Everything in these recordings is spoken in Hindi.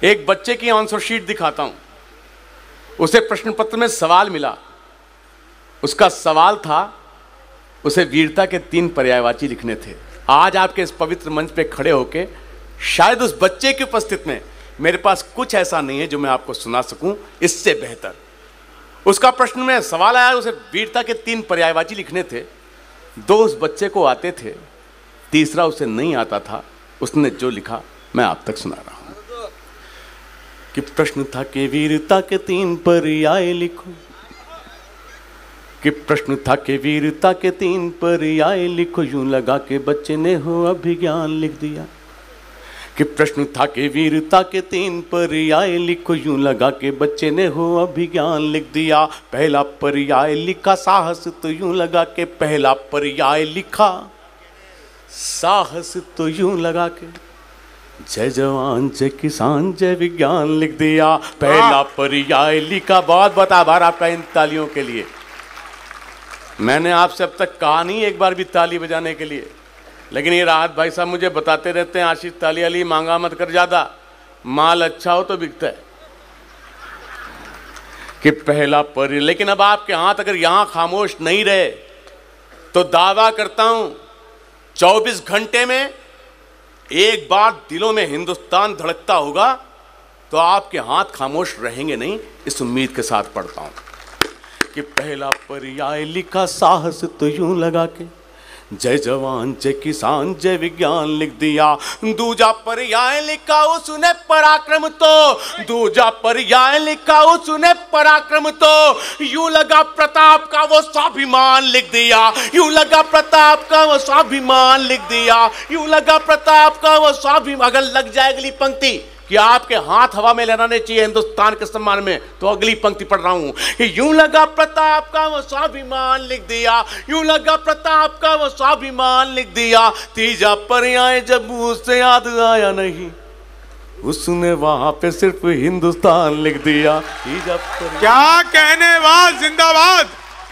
एक बच्चे की आंसर शीट दिखाता हूं। उसे प्रश्न पत्र में सवाल मिला। उसका सवाल था, उसे वीरता के 3 पर्यायवाची लिखने थे। आज आपके इस पवित्र मंच पे खड़े होके शायद उस बच्चे की उपस्थिति में मेरे पास कुछ ऐसा नहीं है जो मैं आपको सुना सकूं इससे बेहतर। उसका प्रश्न में सवाल आया, उसे वीरता के 3 पर्यायवाची लिखने थे। 2 उस बच्चे को आते थे, तीसरा उसे नहीं आता था। उसने जो लिखा मैं आप तक सुना रहा हूं कि प्रश्न था कि वीरता के 3 पर्याय लिखो, कि प्रश्न था कि वीरता के 3 पर्याय लिखो, यूं लगा के बच्चे ने हो अभिज्ञान लिख दिया। कि प्रश्न था कि वीरता के 3 पर्याय लिखो, यूं लगा के बच्चे ने हो अभिज्ञान लिख दिया। पहला पर्याय लिखा साहस, तो यूं लगा के पहला पर्याय लिखा साहस, तो यूं लगा के जय जवान जय किसान जय विज्ञान लिख दिया। पहला पर्याय लिखा। बहुत बहुत आभार आपका इन तालियों के लिए। मैंने आपसे अब तक कहा नहीं एक बार भी ताली बजाने के लिए, लेकिन ये राहत भाई साहब मुझे बताते रहते हैं, आशीष ताली वाली मांगा मत कर ज्यादा, माल अच्छा हो तो बिकता है। कि पहला पर्याय, लेकिन अब आपके हाथ अगर यहां खामोश नहीं रहे तो दावा करता हूं 24 घंटे में एक बार दिलों में हिंदुस्तान धड़कता होगा तो आपके हाथ खामोश रहेंगे नहीं, इस उम्मीद के साथ पढ़ता हूं कि पहला पर्याय लिखा साहस, तो यूं लगा के जय जवान जय किसान जय विज्ञान लिख दिया। दूजा पर्याय लिखा उसने पराक्रम, तो दूजा पर्याय लिखा उसने पराक्रम, तो यूं लगा प्रताप का वो स्वाभिमान लिख दिया। यूं लगा प्रताप का वो स्वाभिमान लिख दिया। यूं लगा प्रताप का वो स्वाभिमान। अगर लग जाए अगली पंक्ति कि आपके हाथ हवा में लहराने चाहिए हिंदुस्तान के सम्मान में, तो अगली पंक्ति पढ़ रहा हूं कि यूं लगा प्रताप का वो स्वाभिमान लिख दिया। यूं लगा प्रताप का वो स्वाभिमान लिख दिया। तीजा पर्याय जब उससे याद आया नहीं, उसने वहां पे सिर्फ हिंदुस्तान लिख दिया। तीजा पर्याय क्या कहने, वाह जिंदाबाद।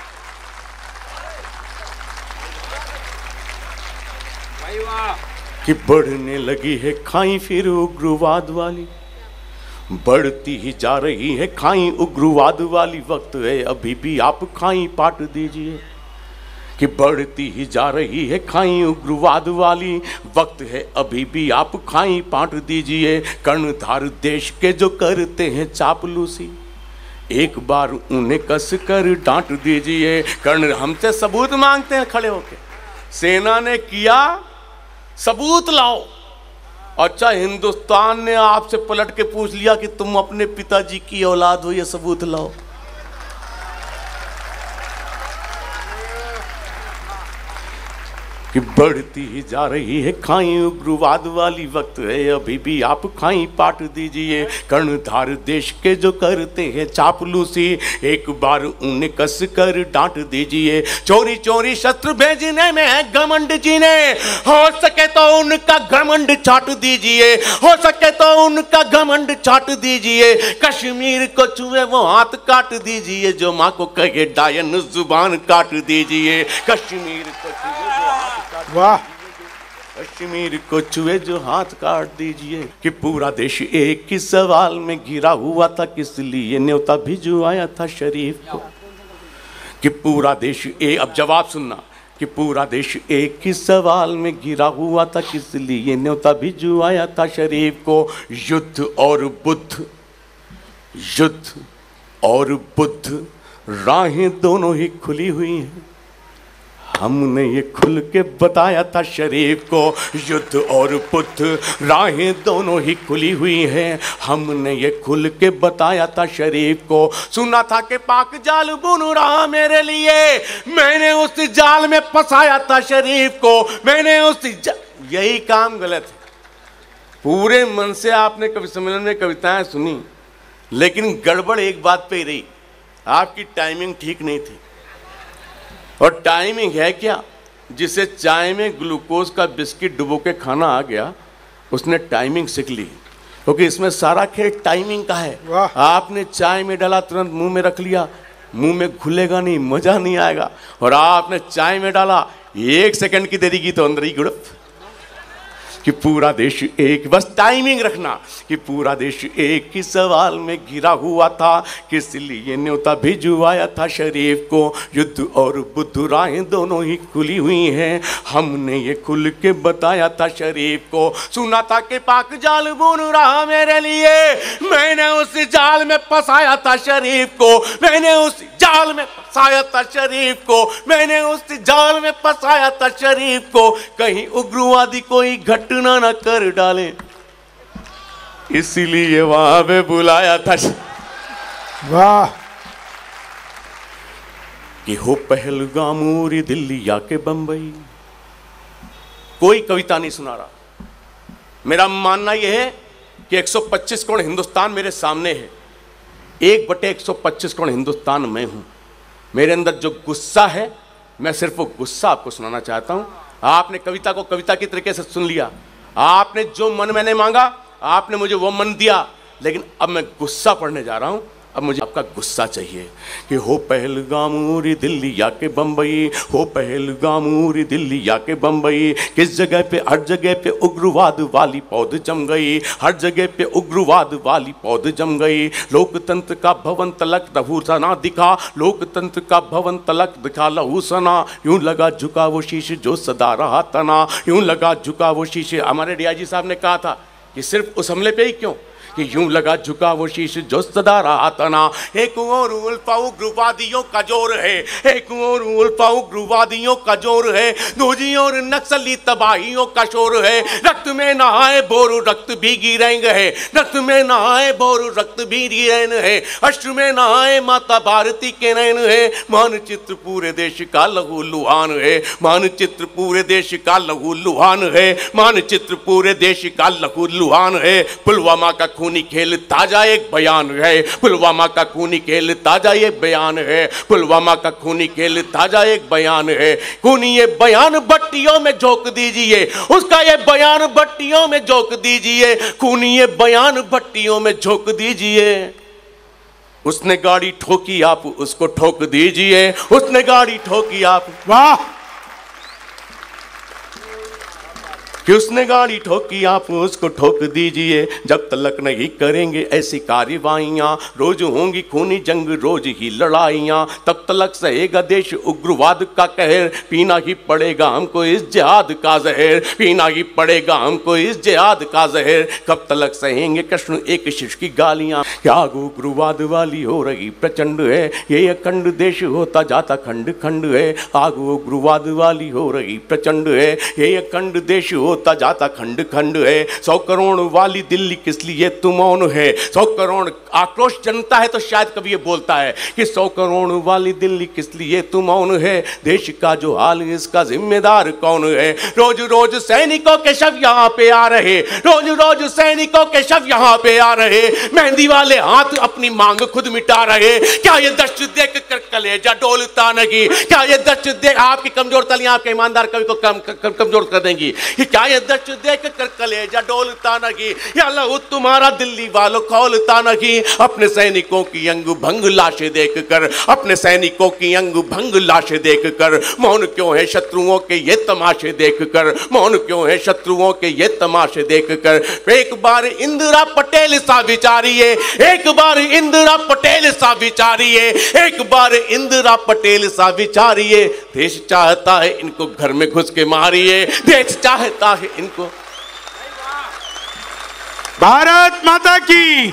कि बढ़ने लगी है खाई फिर उग्रवाद वाली, बढ़ती ही जा रही है खाई उग्रवाद वाली, वक्त है अभी भी आप खाई पाट दीजिए। कि बढ़ती ही जा रही है खाई उग्रवाद वाली, वक्त है अभी भी आप खाई पाट दीजिए। कर्णधार देश के जो करते हैं चापलूसी, एक बार उन्हें कस कर डांट दीजिए। कर्ण हमसे सबूत मांगते हैं खड़े होके, सेना ने किया सबूत लाओ। अच्छा, हिंदुस्तान ने आपसे पलट के पूछ लिया कि तुम अपने पिताजी की औलाद हो, ये सबूत लाओ। कि बढ़ती ही जा रही है खाई उग्रवाद वाली, वक्त है अभी भी आप खाई पाट दीजिए। कर्णधार देश के जो करते हैं चापलूसी, एक बार उन्हें कस कर डांट दीजिए। चोरी चोरी शस्त्र भेजने में है घमंड जी ने, हो सके तो उनका घमंड चाट दीजिए। हो सके तो उनका घमंड चाट दीजिए। कश्मीर को छुए वो हाथ काट दीजिए, जो माँ को कहे डायन जुबान काट दीजिए। कश्मीर को छुए वो हाथ, वाह, कश्मीर को छुए जो हाथ काट दीजिए। कि पूरा देश एक ही सवाल में घिरा हुआ था, किस लिए न्योता भिजवाया था शरीफ को। कि पूरा देश अब जवाब सुनना, कि पूरा देश एक ही सवाल में घिरा हुआ था, किस लिए न्योता भिजवाया था शरीफ को। युद्ध और बुद्ध, युद्ध और बुद्ध राहें दोनों ही खुली हुई हैं, हमने ये खुल के बताया था शरीफ को। युद्ध और बुद्ध राहें दोनों ही खुली हुई हैं, हमने ये खुल के बताया था शरीफ को। सुना था कि पाक जाल बुन रहा मेरे लिए, मैंने उस जाल में फंसाया था शरीफ को। मैंने उस यही काम गलत है। पूरे मन से आपने कवि सम्मेलन में कविताएं सुनी, लेकिन गड़बड़ एक बात पे ही रही, आपकी टाइमिंग ठीक नहीं थी। और टाइमिंग है क्या, जिसे चाय में ग्लूकोज का बिस्किट डुबो के खाना आ गया, उसने टाइमिंग सीख ली, क्योंकि इसमें सारा खेल टाइमिंग का है। आपने चाय में डाला, तुरंत मुंह में रख लिया, मुंह में घुलेगा नहीं, मजा नहीं आएगा। और आपने चाय में डाला, 1 सेकंड की देरी की तो अंदर ही गुड़प। कि पूरा देश एक, बस टाइमिंग रखना, कि पूरा देश एक ही सवाल में घिरा हुआ था, किस लिए न्योता भिजवाया था शरीफ को। युद्ध और बुद्ध राहें दोनों ही खुली हुई हैं, हमने ये खुल के बताया था शरीफ को। सुना था कि पाक जाल बुन रहा मेरे लिए, मैंने उस जाल में फंसाया था शरीफ को, मैंने उस जाल में फंसाया था शरीफ को, मैंने उस जाल में फंसाया था शरीफ को, कहीं उग्रवादी कोई घटना न कर डाले, इसीलिए वहां पे बुलाया था। वाह। कि हो पहलगाम उरी दिल्ली या के बंबई। कोई कविता नहीं सुना रहा, मेरा मानना यह है कि 125 करोड़ हिंदुस्तान मेरे सामने है, 1/125 करोड़ हिंदुस्तान मैं हूं। मेरे अंदर जो गुस्सा है, मैं सिर्फ वो गुस्सा आपको सुनाना चाहता हूं। आपने कविता को कविता की तरीके से सुन लिया, आपने जो मन मैंने मांगा आपने मुझे वो मन दिया, लेकिन अब मैं गुस्सा पढ़ने जा रहा हूं। अब मुझे आपका गुस्सा चाहिए कि हो पहलगाम उरी दिल्ली या के बंबई, हो पहलगाम उरी दिल्ली या के बंबई, किस जगह पे, हर जगह पे उग्रवाद वाली पौध जम गई, हर जगह पे उग्रवाद वाली पौध जम गई। लोकतंत्र का भवन तलक लहू सना दिखा, लोकतंत्र का भवन तलक दिखा लहू सना, यूं लगा झुका वो शीश जो सदा रहा तना, यूं लगा झुका वो शीश। हमारे डीआईजी साहब ने कहा था कि सिर्फ उस हमले पे ही क्यों, कि यूं लगा झुका वो शीश जो सदा रहा तना। एक और उल्फा उग्रवादियों का जोर है, एक और उल्फा उग्रवादियों का जोर है, दूसरी और नक्सली तबाहियों का शोर है। रक्त में नहाए बोरू रक्त भीगी रंग है, रक्त में नहाए बोरू रक्त भीगी रैन है, अश्रु में नहाए माता भारती के नैन है। मानचित्र पूरे देश का लहू लुहान है, मानचित्र पूरे देश का लहू लुहान है, मानचित्र पूरे देश का लहू लुहान है। पुलवामा का खूनी खेल ताजा एक बयान है, पुलवामा का खूनी खेल ताजा एक बयान है, पुलवामा का खूनी खेल ताजा एक बयान है। खूनी ये बयान भट्टियों में झोंक दीजिए, उसका ये बयान भट्टियों में झोंक दीजिए, खूनी ये बयान भट्टियों में झोंक दीजिए। उसने गाड़ी ठोकी आप उसको ठोक दीजिए, उसने गाड़ी ठोकी आप, वाह, कि उसने गाड़ी ठोकी आप उसको ठोक दीजिए। जब तक नहीं करेंगे ऐसी कार्रवाइयाँ, रोज होंगी खूनी जंग रोज ही लड़ाइयाँ, तब तक सहेगा देश उग्रवाद का कहर, पीना ही पड़ेगा हमको इस जिहाद का जहर, पीना ही पड़ेगा हमको इस जिहाद का जहर। कब तक सहेंगे कृष्ण एक शिष्य की गालियाँ, क्या उग्रवाद वाली हो रही प्रचंड है, ये अखंड देश होता जाता खंड खंड है। आग उग्रवाद वाली हो रही प्रचंड है, ये अखंड देश होता जाता खंड खंड है। 100 करोड़ वाली दिल्ली किस लिए तुम मौन है, 100 करोड़ आक्रोश जनता है तो शायद कभी ये बोलता है कि 100 करोड़ वाली दिल्ली किस लिए तुम मौन है। देश का जो हाल इसका जिम्मेदार कौन है। रोज रोज सैनिकों के शव यहाँ पे आ रहे, रोज रोज सैनिकों के शव यहाँ पे आ रहे, मेहंदी वाले हाथ अपनी मांग खुद मिटा रहे। क्या ये दृश्य देख कर कलेजा डोलता नहीं, क्या ये दृश्य देख आपकी कमजोर तलियां आपके ईमानदार कवि को कमजोर कर देंगी। क्या ये दृश्य देख कर कलेजा डोलता नहीं, या लहू तुम्हारा दिल्ली वालों खोलता नहीं। अपने सैनिकों की अंग भंग लाशें देखकर, अपने सैनिकों की अंग भंग लाशें देखकर मौन क्यों है शत्रुओं के ये तमाशे देखकर, मौन क्यों है शत्रुओं के ये तमाशे देखकर। एक बार इंदिरा पटेल सा विचारिए, एक बार इंदिरा पटेल सा विचारिए, एक बार इंदिरा पटेल सा विचारिए। देश चाहता है इनको घर में घुस के मारिए, देश चाहता है इनको। भारत माता की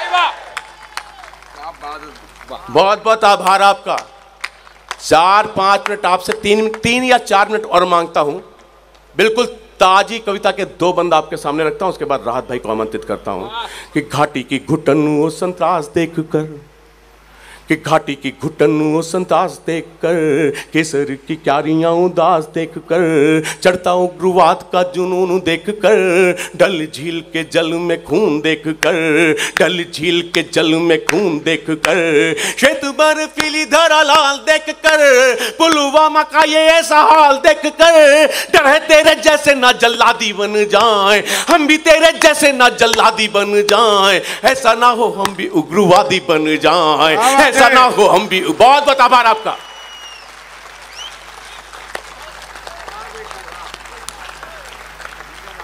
बहुत बहुत आभार आपका। 4-5 मिनट आपसे 3 या 4 मिनट और मांगता हूं। बिल्कुल ताजी कविता के 2 बंद आपके सामने रखता हूं, उसके बाद राहत भाई को आमंत्रित करता हूं कि घाटी की घुटन वो संतरास देख कर, कि घाटी की घुटन वो संतास देख कर, केसर की क्यारियां उदास देख कर, चढ़ता उग्रवाद का जुनून देख कर, डल झील के जल में खून देख कर, डल झील के जल में खून देख कर, श्वेत बर्फीली धरा लाल देख कर, पुलवामा का ये ऐसा हाल देख कर, डर है तेरे जैसे ना जल्लादी बन जाए, हम भी तेरे जैसे ना जल्लादी बन जाए, ऐसा ना हो हम भी उग्रवादी बन जाए, ऐसा ना हो हम भी। बहुत बहुत आभार आपका।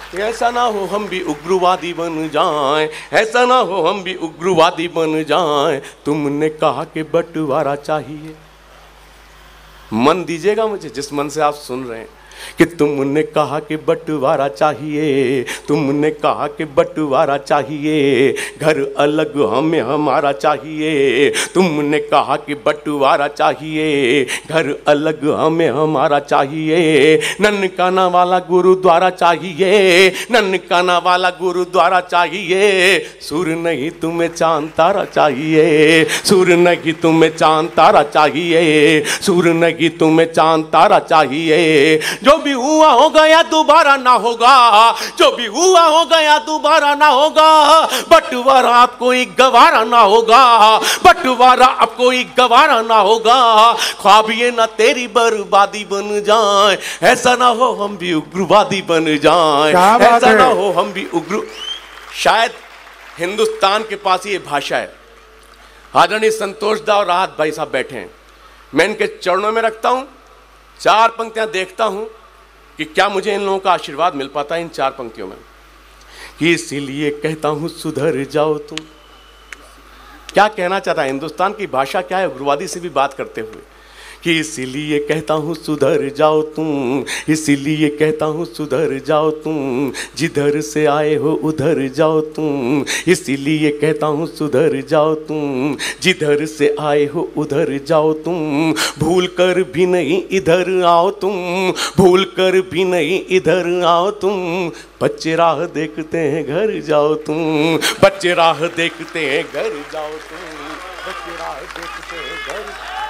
ऐसा ना हो हम भी उग्रवादी बन जाएं, ऐसा ना हो हम भी उग्रवादी बन जाएं। तुमने कहा कि बंटवारा चाहिए, मन दीजिएगा मुझे जिस मन से आप सुन रहे हैं, कि तुमने कहा कि बंटवारा चाहिए, तुमने कहा कि बंटवारा चाहिए, घर अलग हमें हमारा चाहिए। तुमने कहा कि बंटवारा चाहिए, घर अलग हमें हमारा चाहिए। ननकाना वाला गुरुद्वारा चाहिए, ननकाना वाला गुरुद्वारा चाहिए। सुर नहीं तुम्हें चांद तारा चाहिए, सुर नहीं तुम्हें चांद तारा चाहिए, सुर नहीं तुम्हें चांद तारा चाहिए। जो भी हुआ हो गया दोबारा ना होगा, जो भी हुआ हो गया दोबारा ना होगा। बंटवारा अब कोई गवारा ना होगा, बंटवारा अब कोई गवारा ना होगा। ख्वाब ये ना तेरी बर्बादी बन जाए, ऐसा ना हो हम भी उग्रवादी बन जाए, ऐसा ना हो हम भी उग्र। शायद हिंदुस्तान के पास ये भाषा है। आदरणीय संतोष दा और राहत भाई साहब बैठे हैं, मैं इनके चरणों में रखता हूं, चार पंक्तियां देखता हूं कि क्या मुझे इन लोगों का आशीर्वाद मिल पाता है इन चार पंक्तियों में। कि इसीलिए कहता हूं सुधर जाओ तुम। क्या कहना चाहता है, हिंदुस्तान की भाषा क्या है उग्रवादी से भी बात करते हुए, कि इसीलिए कहता हूँ सुधर जाओ तुम, इसीलिए कहता हूँ सुधर जाओ तुम, जिधर से आए हो उधर जाओ तुम। इसीलिए कहता हूँ सुधर जाओ तुम, जिधर से आए हो उधर जाओ तुम। भूल कर भी नहीं इधर आओ तुम, भूल कर भी नहीं इधर आओ तुम। बच्चे राह देखते हैं घर जाओ तुम, बच्चे राह देखते हैं घर जाओ तुम, बच्चे राह देखते हैं घर।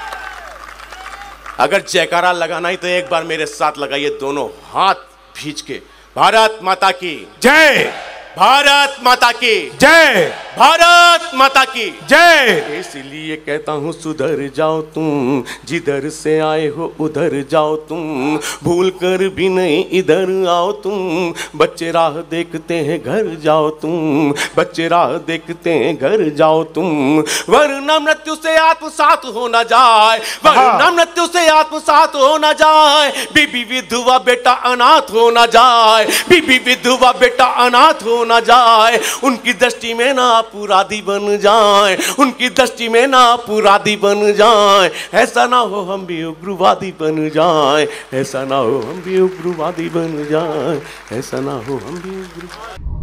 अगर जयकारा लगाना ही तो एक बार मेरे साथ लगाइए दोनों हाथ भींच के। भारत माता की जय, भारत माता की जय, भारत माता की जय। इसलिए कहता हूँ सुधर जाओ तुम, जिधर से आए हो उधर जाओ तुम। भूल कर भी नहीं इधर आओ तुम, बच्चे राह देखते हैं घर जाओ तुम, बच्चे राह देखते हैं घर जाओ तुम। वरना मृत्यु से आत्मसात हो न जाए, वरना मृत्यु से आत्मसात हो न जाए। बीबी विधवा बेटा अनाथ हो न जाए, बीबी विधवा बेटा अनाथ हो न जाए। उनकी दृष्टि में ना अपराधी बन जाए, उनकी दृष्टि में ना अपराधी बन जाए। ऐसा ना हो हम भी उग्रवादी बन जाए, ऐसा ना हो हम भी उग्रवादी बन जाए, ऐसा ना हो हम भी उग्रवादी।